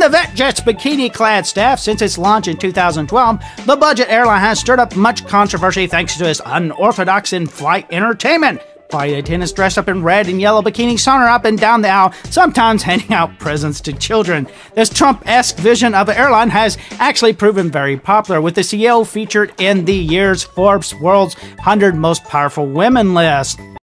EvetJet's bikini-clad staff. Since its launch in 2012, the budget airline has stirred up much controversy thanks to its unorthodox in-flight entertainment. Flight attendants dressed up in red and yellow bikinis saunter up and down the aisle, sometimes handing out presents to children. This Trump-esque vision of an airline has actually proven very popular, with the CEO featured in the year's Forbes World's 100 Most Powerful Women list.